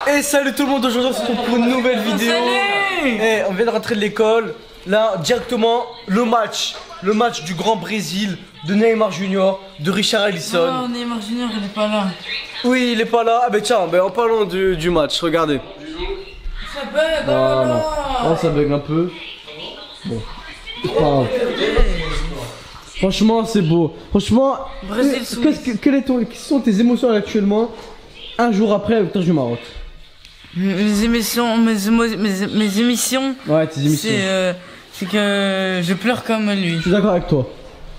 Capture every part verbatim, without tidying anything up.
Et salut tout le monde, aujourd'hui on se retrouve pour une nouvelle vidéo. Et on vient de rentrer de l'école. Là directement le match. Le match du Grand Brésil, de Neymar Junior, de Richard Alisson. Non, Neymar Junior il est pas là. Oui, il est pas là. Ah bah tiens, bah, en parlant du, du match, regardez. Ça bug, Voilà. Oh, ça bug un peu. Bon. Oh. Franchement, c'est beau. Franchement, Brésil, qu'est-ce que, quel est ton, quelles sont tes émotions actuellement, un jour après la victoire du Maroc? Mes émissions, mes, émo- mes, mes émissions, Ouais, tes émissions. c'est euh, c'est que je pleure comme lui. Je suis d'accord avec toi.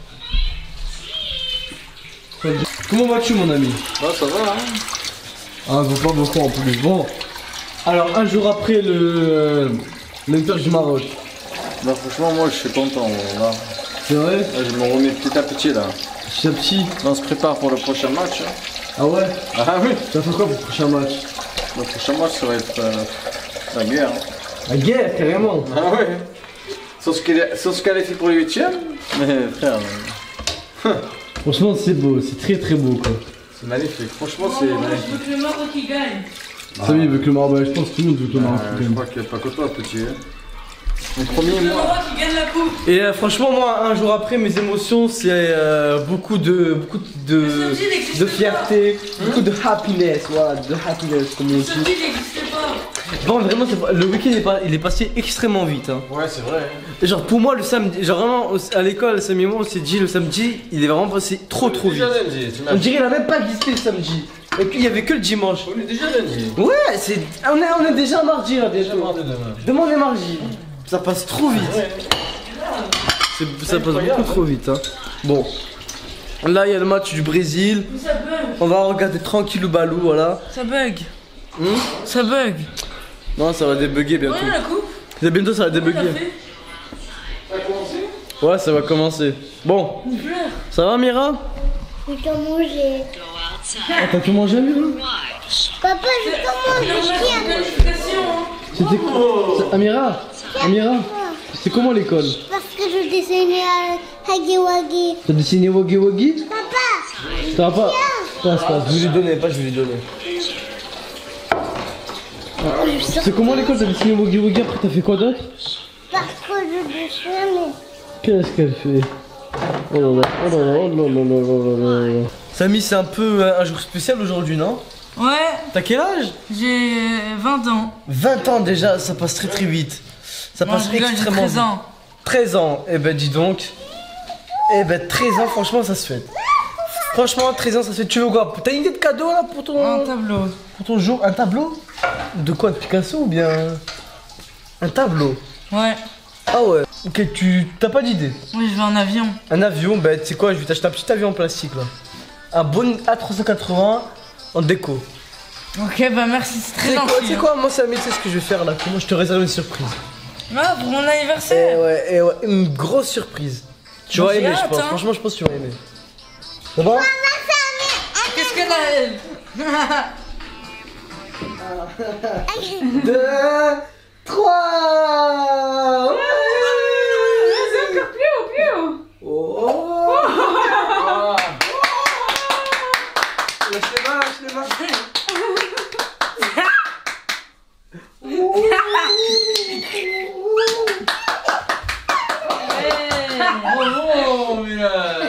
Comment vas-tu, mon ami? Bah ça va hein. Ah, faut pas beaucoup en plus. Bon. Alors, un jour après le, le victoire du Maroc. Bah franchement moi je suis content là. C'est vrai? Là, je me remets petit à petit là. Petit à petit. Là, on se prépare pour le prochain match. Hein. Ah ouais? Ah oui. Ça fait quoi pour le prochain match? Le prochain match ça va être euh, la guerre. Hein. La guerre, carrément. Ah ouais. Sauf ce qu'elle sauf ce qu'elle est fait pour les huitièmes. Mais frère. Euh... Franchement, c'est beau, c'est très très beau quoi. C'est magnifique. Franchement c'est magnifique. Je veux que le Maroc qui gagne. Ça oui, avec le Maroc, bah, je pense que tout le monde veut que le Maroc Euh, je gagne. crois qu'il n'y a pas que toi petit. Hein. Mon premier Le mois. Maroc qui gagne la coupe. Et euh, franchement, moi, un jour après, mes émotions, c'est euh, beaucoup de, beaucoup de, Le samedi, il existe de pas. fierté, beaucoup de happiness, voilà, de happiness comme on Ce dit. deal n'existe pas. Bon, vraiment, c'est pas- le week-end est, pas- il est passé extrêmement vite. Hein. Ouais c'est vrai. Et genre pour moi, le samedi, genre vraiment au- à l'école, le samedi, on s'est dit le samedi, il est vraiment passé trop trop vite. Déjà lundi, tu On dirait qu'il a même pas existé le samedi. Et puis il y avait que le dimanche. On est déjà lundi. Ouais, c'est, on est, on est déjà mardi là Déjà bientôt. mardi demain. Demain on est mardi. Ça passe trop vite. C'est- ça passe beaucoup trop vite. Hein. Bon, là il y a le match du Brésil. Mais ça bug. On va regarder tranquille le balou, voilà. Ça bug. Hmm Ça bug. non, ça va débugger bientôt. Ouais, la coupe. C'est bientôt ça va On l'a débugger. fait. Ouais, ça va commencer. Bon, Il pleure. ça va Mira? J'ai qu'à manger. Ah, t'as tout mangé Mira? Papa, j'ai qu'à manger. Normal, qualification. Hein. C'était quoi? C'est- Amira? Amira? C'est comment l'école? Parce que je dessinais à Hagi Wagi. T'as dessiné Wagi Wagi? Papa, Ça va pas? Passe, passe, je vais lui donner, pas je vais lui donner. C'est comment l'école? T'as dessiné Wagi Wagi, après t'as fait quoi d'autre? parce que je dessinais. Qu'est-ce qu'elle fait? Oh là là, oh là là, oh là là là là là là. Samy, c'est un peu euh, un jour spécial aujourd'hui, non? Ouais, T'as quel âge? j'ai vingt ans. vingt ans déjà, ça passe très très vite. Ça Non, passe je rigole, j'ai extrêmement treize vite. ans. treize ans, eh ben dis donc. Eh ben treize ans, franchement ça se fait. Franchement, treize ans ça se fait. Tu veux quoi? T'as une idée de cadeau là pour ton, Un tableau. pour ton jour? Un tableau? De quoi? De Picasso ou bien un tableau? Ouais. Ah ouais. Ok, tu t'as pas d'idée? Oui, je vais en avion. Un avion, bah tu sais quoi? Je vais t'acheter un petit avion en plastique là. Un Boeing A trois cent quatre-vingts en déco. Ok, bah merci, c'est Tu très sais quoi, gentil. tu sais quoi? Moi, Samy, tu sais ce que je vais faire là? Comment je te réserve une surprise? Ah, pour mon Eh anniversaire. ouais, eh ouais, une grosse surprise. Tu Moi, vas j'ai aimer, je hâte, pense. hein. Franchement, je pense que tu vas aimer. Ça va? Qu'est-ce qu'elle a, elle? Deux, trois. C'est encore plus haut, plus haut. Oh. Lâche les mains, lâche les mains. Oh mais là.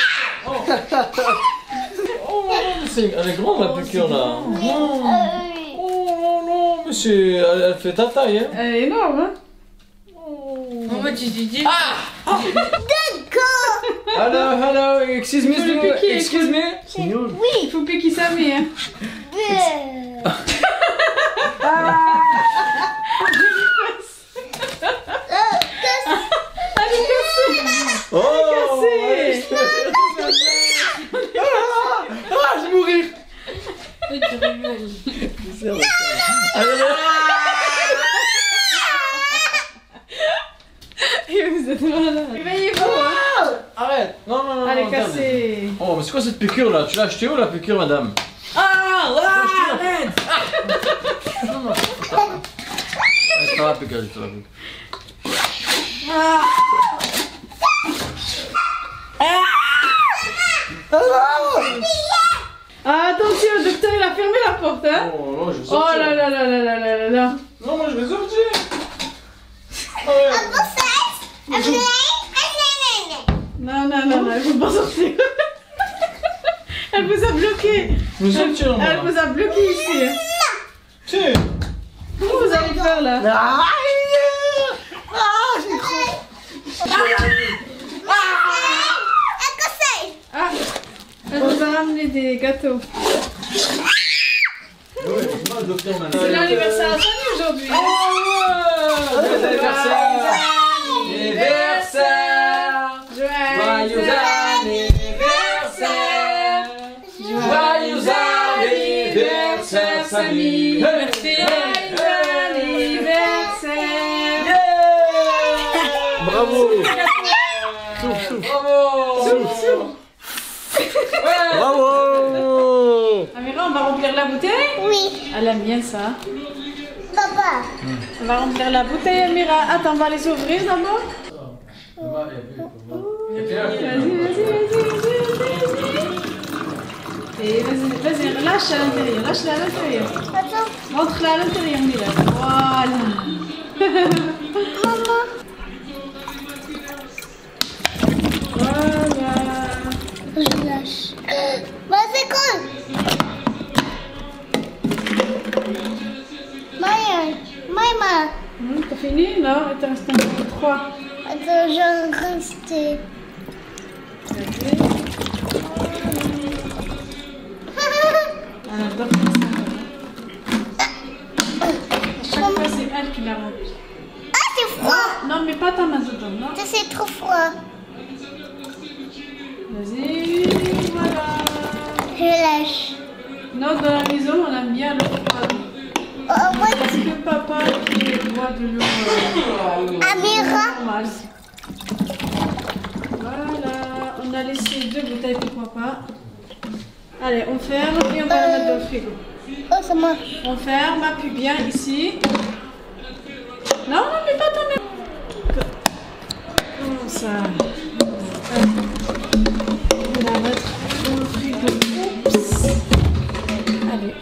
C'est elle est grande la piqûre là. Oh non mais c'est elle, elle fait ta taille hein. Elle est énorme, hein? En fait, tu t'es dit. Ah! Hello hello excuse me Faut le piquer, excuse me. C'est nul. Il faut piquer sa mère. Hein. Oh cassée. Ah, je vais mourir. Vous êtes malade. Réveillez-vous, hein. Arrête. Non non non. Elle est non, attends. cassée. Oh mais c'est quoi cette piqûre là? Tu l'as acheté où la piqûre madame? Ah, ouais, arrête. Non non. Ah, c'est pas la piqûre, c'est pas la piqûre. Ah. Ah, attention, le docteur il a fermé la porte, hein. Oh, non, je vais Oh sortir. là là là là là là là là. Non, moi je vais sortir. Non, non, non, non, il faut pas sortir. Elle vous a bloqué. Je vais sortir, moi. Elle vous a bloqué ici. hein. Tiens. Comment vous allez faire là? Ah, j'ai trop. Ah, elle vous a ramené des gâteaux. Ouais, moi, le docteur m'a dit. C'est l'anniversaire à Samy aujourd'hui. Oh, ouais. Joyeux anniversaire. Anniversaire. Joyeux anniversaire. Joyeux anniversaire, Samy. Merci. Joyeux anniversaire. Bravo. Bravo. Bravo. Amira, on va remplir la bouteille? Oui, Elle aime bien ça. papa. On va remplir la bouteille, Amira. Attends, on va les ouvrir d'abord. Vas-y, vas-y, vas-y, vas-y, vas-y. Et vas-y, vas-y, lâche à l'intérieur, lâche-la à l'intérieur. Attends, Montre-la à l'intérieur, Mila. Voilà. maman. Voilà. Je lâche. Bah, c'est cool. Maya, Maïma. Hum, T'as fini? Non, il te reste encore trois. Attends, j'en restais. Vas-y. Elle adore faire ça. À chaque fois, c'est elle qui la remplit. Ah, c'est froid. Non, mais pas ta main dedans, non? Ça, c'est trop froid. Vas-y, voilà. Je lâche. Nous, dans la maison, on aime bien l'eau froide. Oh, moi, Parce que papa qui boit de l'eau euh, Amira. normale. Voilà, on a laissé deux bouteilles pour papa. Allez, on ferme et on va la mettre dans le frigo. Oh, ça marche. On ferme, appuie bien ici. Non, non, mais pas ton nez. Comme ça. On va la mettre dans le frigo. Oups. Allez.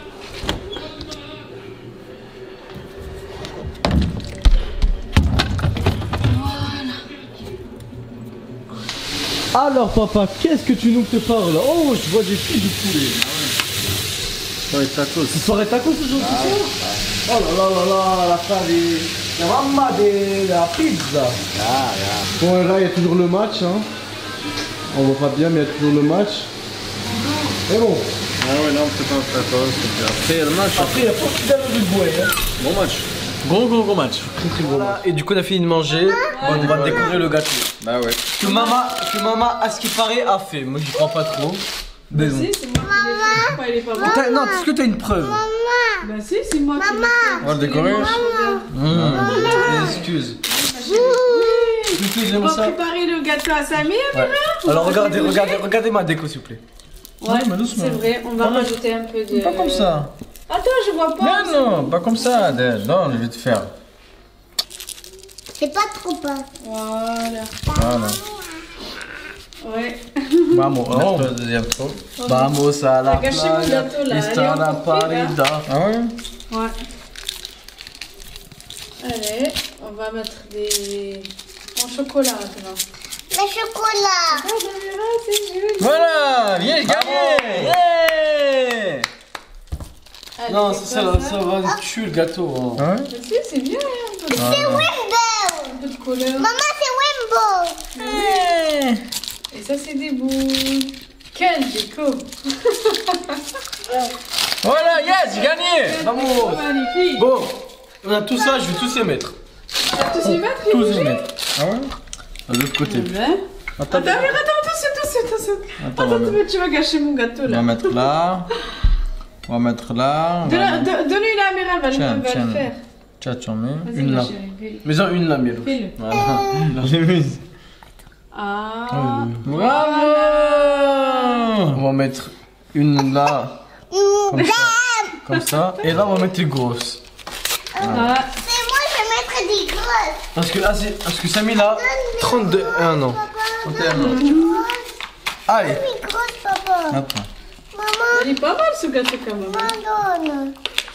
Alors papa, qu'est-ce que tu nous prépares là? Oh, je vois des filles de poulet. Ouais, tacos. Tu soirée tacos aujourd'hui ce soir? Oh là là là là, la famille. La mamma de la pizza. Bon, là il y a toujours le match. Hein. On voit pas bien, mais il y a toujours le match. Mais bon, Ah ouais, là on peut pas faire pause. Après, il y a le match. après il y a pas de du bois. Hein. Bon match. Gros, gros, gros match. Voilà, et du coup on a fini de manger. On va découvrir le gâteau. Bah ouais. Que maman, que maman, à ce qui paraît, a fait. Moi j'y crois pas trop. Mais bon. Si, c'est moi qui l'ai fait. Pourquoi il est pas bon? T'as- Non, est-ce que t'as une preuve? Bah si, c'est moi qui l'ai fait. On va le décorer. Mmh. Excuse. Excuse, On j'aime va ça. préparer le gâteau à Samy, Amira. Ouais. Alors regardez, regardez, regardez ma déco s'il vous plaît. Ouais, mais doucement. c'est vrai, on va Ah, mais- rajouter un peu de... Pas comme ça. Attends, je vois pas. Non, non, pas comme ça, Adèle. Non, je vais te faire. C'est pas trop pas. Voilà. Voilà. Ouais. Vamos, Oh. Le deuxième pot. vamos à la T'as gâché mon playa. gâteau, là. Está Elle est la encore prise, parida. Ah ouais? Ouais. Allez, on va mettre des... en chocolat maintenant. Le chocolat. Oh, Amira, c'est joli. Voilà, viens, j'ai gagné. Yeah. Allez, Non, c'est ça, quoi, ça, ça va tuer le gâteau. Hein. Hein? Bah si, c'est bien, hein, un peu de- C'est Wimbo. un peu de couleur. Maman, c'est Wimbo. Et ça, c'est des boules. Quelle déco. Voilà, yes, j'ai gagné. Vamos. Magnifique. Bon, on a tout ça, je vais tous les mettre. T'as tous les mettre, Tous les les mettre. Ah ouais? De l'autre côté. Ouais. Attends, Attends, Amira, attends, tout de suite, tout de suite, tout de suite. Attends, on Attends, va tu vas- tu vas gâcher mon gâteau On va là. mettre là. On va mettre là. On va Donne- mettre- donne- Donne-lui la Amira, elle va, Tiens, le- va tiens. le faire. Tiens, tu en mets. Vas-y, Une ma là. chérie, file. mais en une là, Mielo. File. Voilà. J'ai mis. Ah. Bravo. On va mettre une là, comme ça. Comme ça. Et là, on va mettre les grosses. Ah. C'est moi, je vais mettre des grosses. Parce que là, c'est. Parce que Samy a trente-deux et un ans. Papa, trente et un ans. grosses. Allez. Des grosses, papa. Attends. Maman. Il est pas mal ce gâteau quand même. Madonna.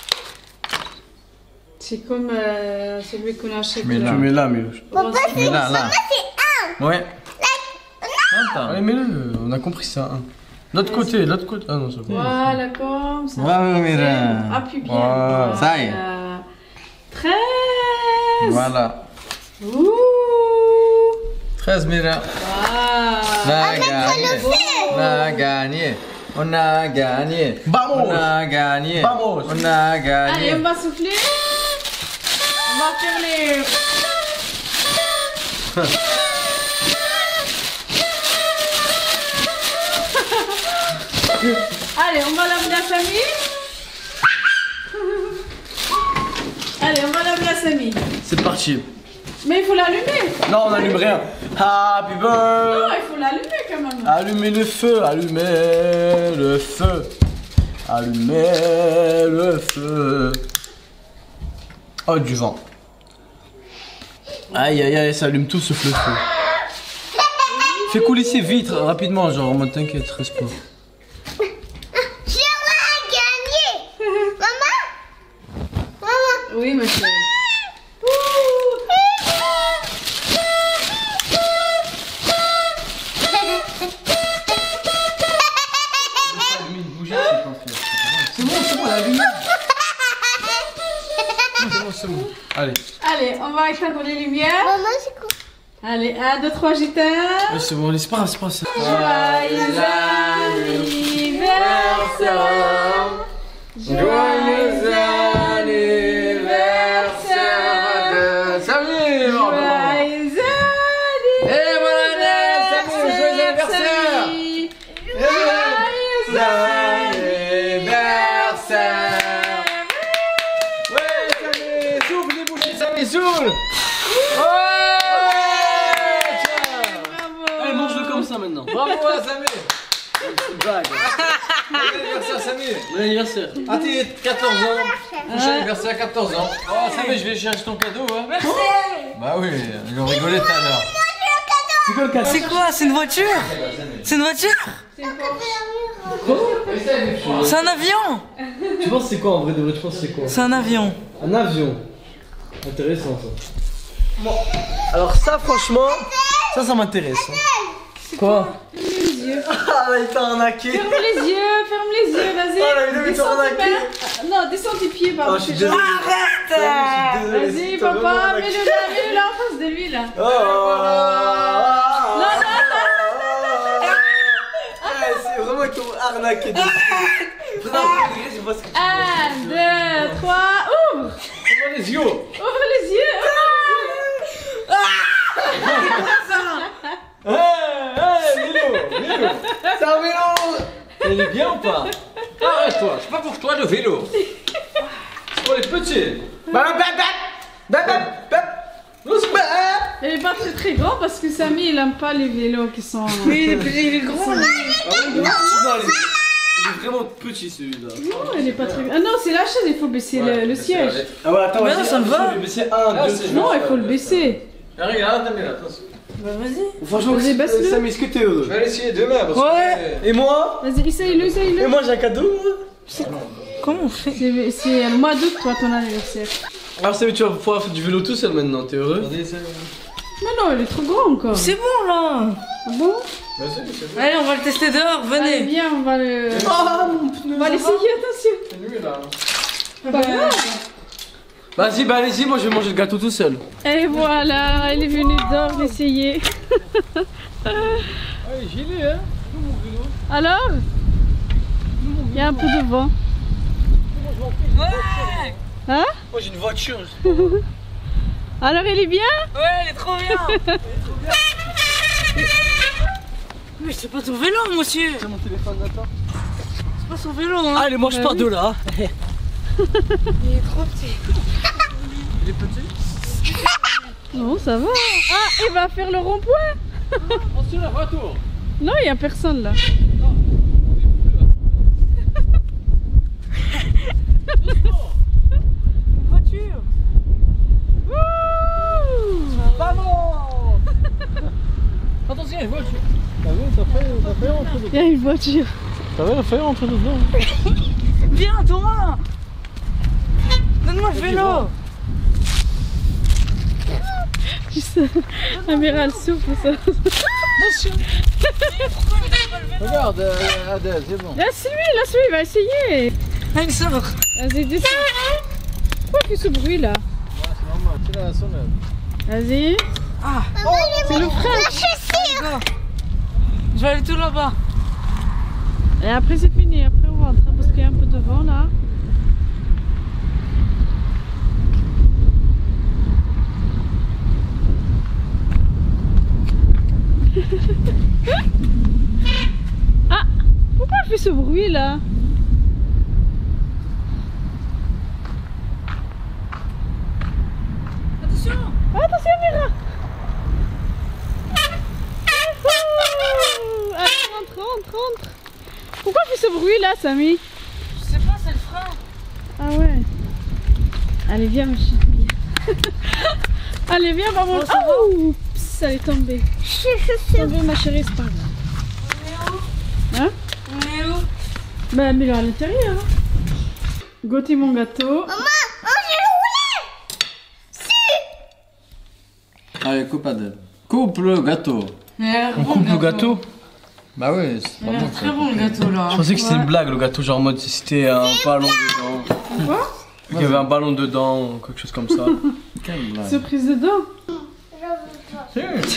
C'est comme euh, celui qu'on achète. Mais Tu là. mets là, mais. Papa, c'est Mais là, là. c'est un. Ouais. Attends. Allez, mets-le, on a compris ça. Hein. L'autre côté, l'autre côté. Ah non, c'est bon. Voilà, comme ça. Bravo, Mira. Appuie bien. Voilà. Ça y est. Voilà. treize. Voilà. Ouh. treize, Mira. On Voilà. a gagné. On a gagné. On a gagné. Vamos. On a gagné. Vamos. On a Allez, gagné. on va souffler. On va faire les... Allez, on va l'amener à Samy. Allez, on va l'amener à Samy. C'est parti. Mais il faut l'allumer. Non, on n'allume rien. Happy birthday. Non, il faut l'allumer quand même. Allumez le feu, allumez le feu. Allumez le feu. Oh, du vent. Aïe, aïe, aïe, ça allume tout sauf le feu. Fais couler ces vitres rapidement, genre, en mode t'inquiète, reste pas. Je vais gagner. Maman. Maman. Oui, ma chérie. C'est bon, c'est bon, la lumière. C'est bon, c'est bon. Allez. Allez, on va éteindre les lumières. Maman, c'est quoi? Allez, un, deux, trois, j'éteins. Ouais, c'est bon, allez, c'est pas grave, c'est pas grave. Joyeux anniversaire. Joyeux anniversaire. Salut. Joyeux Eh, bonne année, Samy, joyeux anniversaire. Samy. Anniversaire. Ouais, Samy, souffle les bouchées, Samy, souffle. Ouais, tiens. Bravo. Allez, mange-le comme ça maintenant. Bravo à Samy. Blague. Bon anniversaire, Samy. Bon anniversaire. Ah, t'es quatorze ans. Prochain anniversaire à quatorze ans. Oh, Samy, je vais chercher ton cadeau. Hein. Merci. Bah oui, ils ont rigolé tout à l'heure. C'est quoi le cadeau? C'est quoi? C'est une voiture? C'est une voiture? C'est un avion? Tu penses c'est quoi en vrai de vrai? Tu penses c'est quoi? C'est un avion. Un avion. Intéressant ça. Bon, alors ça franchement, ça ça m'intéresse. Hein. Quoi? Ferme les yeux. Ah là il t'a arnaqué. Ferme les yeux, ferme les yeux, vas-y. Oh, la vidéo, il t'a Descends tes arnaqué. mains. Ah, Non, descends tes pieds, pardon. Oh, je suis c'est désolé. gentil. Arrête! Vas-y, papa, mets-le là, mets-le là en face de lui, là. Oh. Non, non, non, Ouais, c'est vraiment qu'ils t'ont arnaqué. Non, je vois ce que tu Un, deux, trois, ouvre. Ouvre les yeux. Ouvre les yeux. Hey, hey, Milo, Milo. C'est un vélo. Il est bien ou pas? Arrête-toi, c'est pas pour toi le vélo. C'est pour les petits. Bap, bap, bap. Bap, bap, bap. Il est pas très très grand parce que Samy il aime pas les vélos qui sont. Mais il est, il est gros là. Ah ouais, il est petit, non, il est- il est vraiment petit celui-là. Non, il est pas très. Ah non, c'est la chaise, il faut baisser le, le siège. Ah ouais, attends, Mais vas-y, non, ça me va. je vais baisser un, Ah, deux, c'est- trois. Non, il faut le baisser. Regarde, t'as mis là, attention. Bah vas-y. Franchement, Vas-y, baisse-le. Sam, est-ce que t'es heureux? Je vais l'essayer demain parce Ouais. que. Et moi? Vas-y, essaye-le, Et essaye-le. moi j'ai un cadeau, moi. Comment on fait? C'est c'est le mois d'août, toi, ton anniversaire. Alors Sam, tu vas pouvoir faire du vélo tout seul maintenant, t'es heureux? Regardez ça. Mais non, il est trop grand encore. C'est bon là. Ah bon? Vas-y, c'est bon. Allez, on va le tester dehors, Allez, venez. viens, on va le. Ah mon pneu! On va l'essayer, attention. C'est nuit là. Pas grave. Vas-y, bah allez-y, moi je vais manger le gâteau tout seul. Et voilà, il est venu dehors l'essayer. Allez, j'y vais, hein. Alors? Il y a un peu de vent. Ouais. Hein? Moi j'ai une voiture. Alors, il est bien? Ouais, il est trop bien. Mais c'est pas ton vélo, monsieur. C'est mon téléphone, attends. C'est pas son vélo, hein. Allez, mange Bah pas oui. de là. Il est trop petit. Il est petit? Non, ça va. Ah, il va faire le rond-point. Attention, la voiture. Non, il n'y a personne là. Une voiture. Attention, une voiture. T'as vu, ça fait, ça fait entre Il y a une voiture. Ça va, fais rentrer dedans. Viens, Thomas. Donne-moi le vélo. Amira, elle souffle ça. Regarde, euh, Adèle, c'est bon. Laisse-lui, laisse-lui, il va essayer. Elle sort. Vas-y, descends. Pourquoi il fait ce bruit là? Ouais, c'est normal, c'est la sonnette. Vas-y. Ah, C'est le frère. d'accord. Je vais aller tout là-bas. Et après c'est fini, après on rentre hein, parce qu'il y a un peu de vent là. Ah, pourquoi elle fait ce bruit là? Attention. Attention Mira. Allez, rentre, rentre, rentre. Pourquoi elle fait ce bruit là, Samy? Je sais pas, c'est le frein. Ah ouais. Allez, viens ma chérie. Allez, viens maman. Oh, ça va? Oh, pss, elle est tombée. Tombée ma chérie, c'est pas grave. Hein? On est où? Bah, mets-le à l'intérieur. Hein. Goûtez mon gâteau. Maman, oh, j'ai roulé. Allez, coupe Adèle. Coupe le gâteau. Il a l'air On bon, coupe le gâteau? Bah ouais, c'est Il pas a bon l'air ça. très bon le gâteau là. Je pensais que c'était une blague le gâteau, genre en mode si c'était un ballon dedans. Quoi? Il y avait un ballon dedans ou quelque chose comme ça. Quelle blague. Surprise dedans. Si.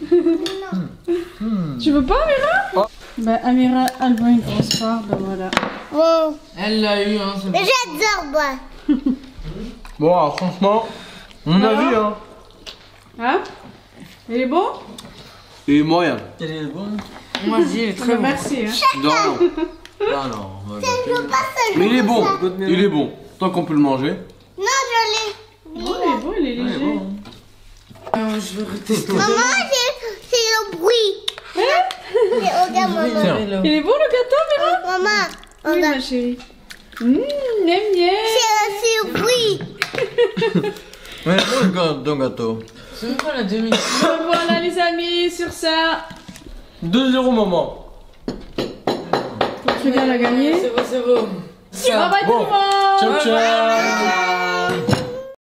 Tu veux pas, Amira? Oh. Bah, Amira, elle voit une grosse part, ben voilà. Bon, Elle l'a eu, hein. c'est bon. mais j'adore moi. Bon, alors, franchement, mon Alors avis, hein. Hein? Il est bon? Il est moyen. Il est bon. Moi, je dis, il est très Bah, bon. merci. Hein. Non, non. Ah non. on va goûter. Mais il est bon. Il est bon. Tant qu'on peut le manger. Non, je l'ai. Oh, il est beau, il est Il est léger. bon. Euh, je vais retester. Maman, c'est c'est le bruit. Mais regarde, maman. Tiens. Il est beau le gâteau, Amira? Maman, Oui, regarde. ma chérie. Mmh, miam miam. C'est c'est le bruit. Mais bon, le gâteau, ton gâteau. C'est même pas la demi. Voilà les amis, sur ça. deux zéro, maman. Portugal a gagné. C'est bon, c'est bon. Bye bye tout le monde. Ciao, ciao.